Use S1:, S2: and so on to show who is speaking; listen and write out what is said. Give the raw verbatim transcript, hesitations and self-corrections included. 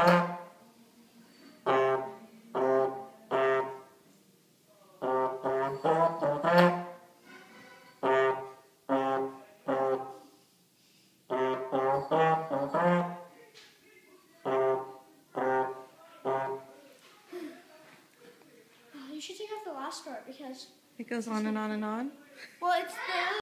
S1: You should take off the last part because
S2: it goes on and on and on.
S1: Well, it's the